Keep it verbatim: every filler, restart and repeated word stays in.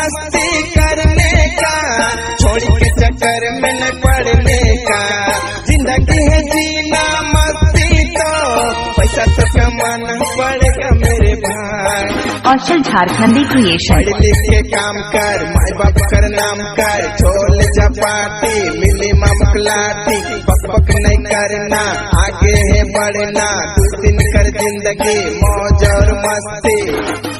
मस्ती करने का, छोड़ के चक्कर में न पड़ने का। जिंदगी है जीना मस्ती तो पैसा तो कमाना पड़ेगा मेरे भाई। कौशल झारखंडी क्रिएशन। पढ़ लिख के काम कर, माई बाप कर नाम कर, छोले चपाती मिली ममकलाती। बक बक नहीं करना, आगे है बढ़ना, दो दिन कर जिंदगी मौज और मस्ती।